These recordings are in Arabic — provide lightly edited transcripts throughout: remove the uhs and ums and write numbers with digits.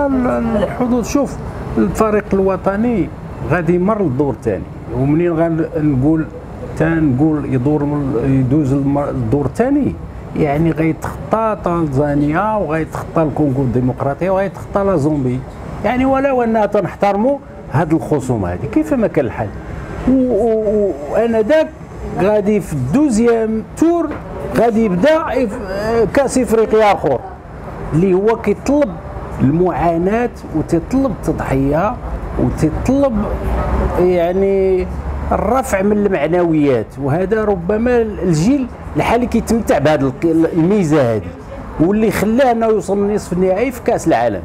الحظوظ. شوف الفريق الوطني غادي يمر للدور الثاني، ومنين غنقول تنقول يدوز الدور الثاني يعني غيتخطى تنزانيا وغيتخطى الكونغو الديمقراطيه وغيتخطى لا زومبي يعني، ولو اننا تنحترموا هاد الخصوم هذه كيف ما كان الحال. وانا داك غادي في الدوزيام تور غادي يبدا كاس افريقيا اخر اللي هو كيطلب المعاناه وتطلب التضحيه وتطلب يعني الرفع من المعنويات، وهذا ربما الجيل الحالي كيتمتع بهذه الميزه هذه واللي خلاه انه يوصل لنصف النهائي في كاس العالم.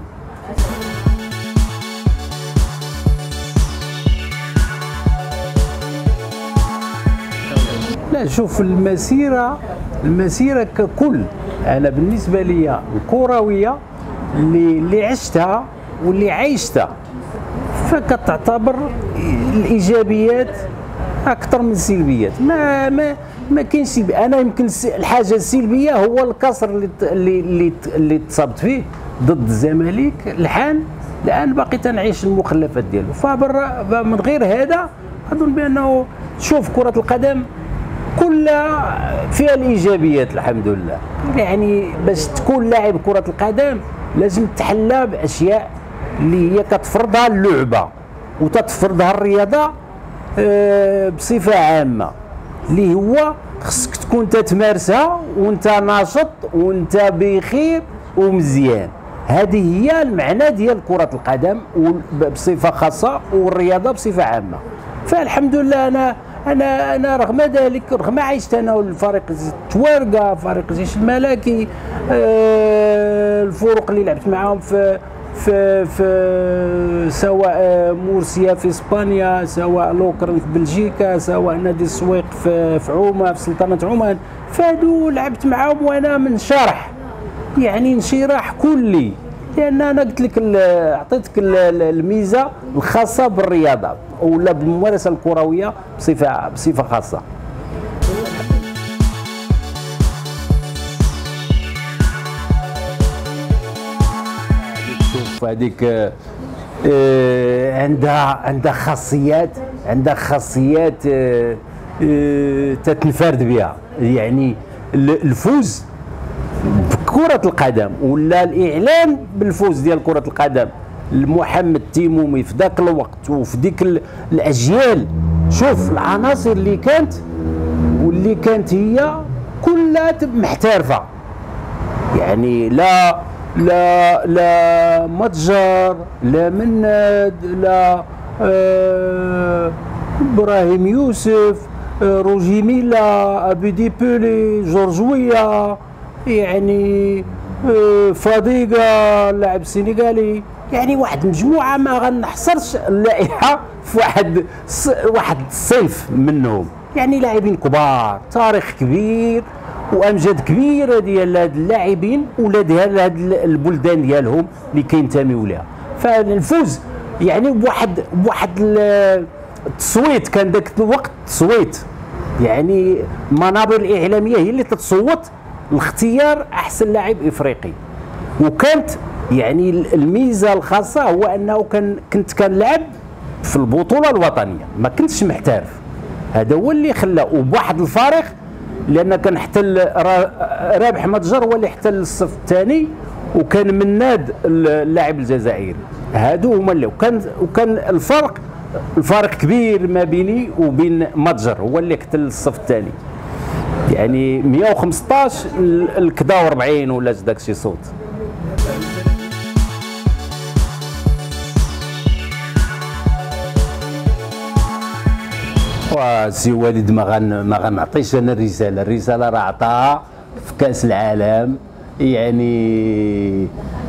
لا شوف المسيره ككل، انا بالنسبه لي الكرويه اللي عشتها واللي عايشتها فكتعتبر الايجابيات اكثر من السلبيات. ما كاينش سلبي. انا يمكن الحاجه السلبيه هو الكسر اللي تصابت فيه ضد الزمالك الان باقي تنعيش المخلفات ديالو. فمن غير هذا اظن بانه شوف كره القدم كلها فيها الايجابيات الحمد لله. يعني باش تكون لاعب كره القدم لازم تحلى باشياء اللي هي كتفرضها اللعبه وتتفرضها الرياضه بصفه عامه، اللي هو خصك تكون تتمارسها وانت ناشط وانت بخير ومزيان. هذه هي المعنى ديال كره القدم بصفه خاصه والرياضه بصفه عامه. فالحمد لله انا رغم ذلك، رغم عشت انا الفريق توارقه، فريق الجيش الملكي، الفرق اللي لعبت معاهم في سواء مورسيا في اسبانيا، سواء لوكرن في بلجيكا، سواء نادي السويق في عمان في سلطنه عمان، فهادو لعبت معاهم وانا منشرح يعني انشراح كلي، لان انا قلت لك عطيتك الميزه الخاصه بالرياضه ولا بالممارسه الكرويه بصفه خاصه. شوف هذيك عندها خاصيات تتنفرد بها، يعني الفوز بكرة القدم ولا الإعلان بالفوز ديال كرة القدم لمحمد التيمومي في ذاك الوقت وفي ديك الأجيال. شوف العناصر اللي كانت هي كلها محترفة، يعني لا متجر، لا مناد، لا إبراهيم يوسف، روجي ميلا، أبيدي بولي، جورجوية، يعني فاديغا اللاعب السنغالي، يعني واحد مجموعه ما غنحصرش اللائحه في واحد الصنف منهم، يعني لاعبين كبار، تاريخ كبير وامجاد كبيره ديال هاد اللاعبين ولا ديال هاد البلدان ديالهم اللي كينتميو لها. فالفوز يعني بواحد التصويت، كان ذاك الوقت تصويت، يعني المنابر الاعلاميه هي اللي تتصوت لاختيار احسن لاعب افريقي. وكانت يعني الميزه الخاصه هو انه كنت كنلعب في البطوله الوطنيه، ما كنتش محترف. هذا هو اللي خلاه وبواحد الفارق، لان كان حتى رابح متجر هو اللي احتل الصف الثاني، وكان مناد اللاعب الجزائري. هادو هما اللي وكان الفارق كبير ما بيني وبين متجر، هو اللي احتل الصف الثاني، يعني 115 الكدا 40 ولا داك شي صوت. وسي والد ما غنعطيش انا الرساله راه عطاها في كاس العالم، يعني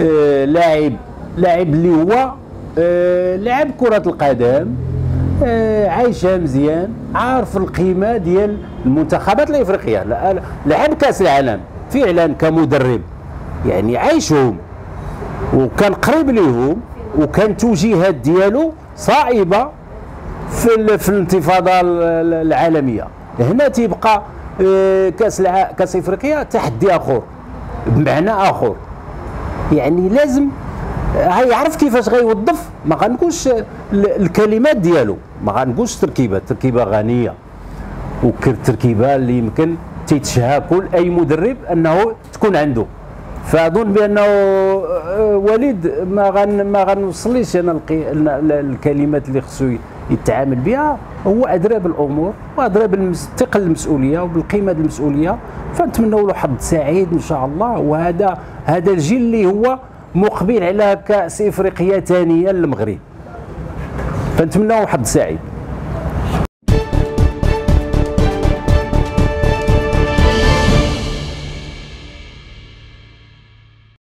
لاعب اللي هو لعب كره القدم، عايشها مزيان، عارف القيمه ديال المنتخبات الافريقيه، لعب كاس العالم فعلا كمدرب، يعني عايشهم وكان قريب ليهم، وكان توجيهات ديالو صائبه في الانتفاضه العالميه. هنا تيبقى كاس افريقيا تحدي اخر بمعنى اخر، يعني لازم يعرف كيفاش غيوظف، ما غنقولش الكلمات ديالو، ما غنقولش تركيبه غنيه وتركيبه اللي يمكن تيتشهى كل اي مدرب انه تكون عنده. فاظن بانه وليد ما غنوصليش انا الكلمات اللي خصو يتعامل بها، هو ادرى بالامور وادرى بثقل المسؤوليه وبالقيمه المسؤوليه. فنتمنوا له حظ سعيد ان شاء الله. وهذا الجيل اللي هو مقبل على كاس افريقيا ثانيه للمغرب، فنتمنوا حظ سعيد.